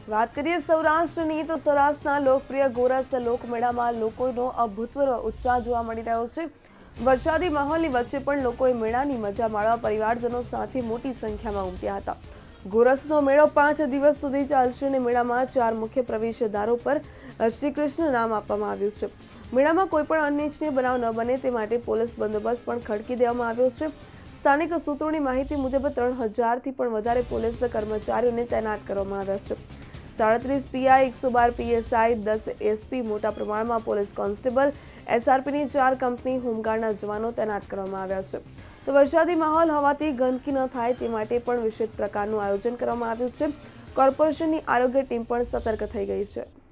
વાત કરીએ સૌરાષ્ટ્રની તો સૌરાષ્ટ્રના લોકપ્રિય ગોરસ લોકમેળામાં લોકોનો અભૂતપૂર્વ ઉત્સાહ જોવા મળી રહ્યો છે। વરસાદી માહોલની વચ્ચે પણ લોકોએ મેળાની મજા માણવા પરિવારજનો સાથે મોટી સંખ્યામાં ઉમટ્યા હતા। ગોરસનો મેળો 5 દિવસ સુધી ચાલશે અને મેળામાં 4 મુખ્ય પ્રવેશદ્વારો પર શ્રી કૃષ્ણ નામ આપવામાં આવ્યું છે। મેળામાં કોઈ પણ અનિચ્છનીય બનાવ ન બને તે માટે પોલીસ બંદોબસ્ત પણ ખડકી દેવામાં આવ્યો છે। સ્થાનિક સૂત્રોની માહિતી મુજબ 3000થી પણ વધારે પોલીસ કર્મચારીઓને તૈનાત કરવામાં આવ્યા છે। 37 પીઆઈ, 112 પીએસઆઈ, 10 એસપી, મોટા પ્રમાણમાં પોલીસ કોન્સ્ટેબલ, એસઆરપીની 4 કંપની હોમગાર્ડના જવાનો તૈનાત કરવામાં આવ્યા છે। તો વરસાદી માહોલ હોવાથી ગંદકી ન થાય તે માટે પણ વિશેષ પ્રકારનું આયોજન કરવામાં આવ્યું છે। કોર્પોરેશનની આરોગ્ય ટીમ પણ સતર્ક થઈ ગઈ છે।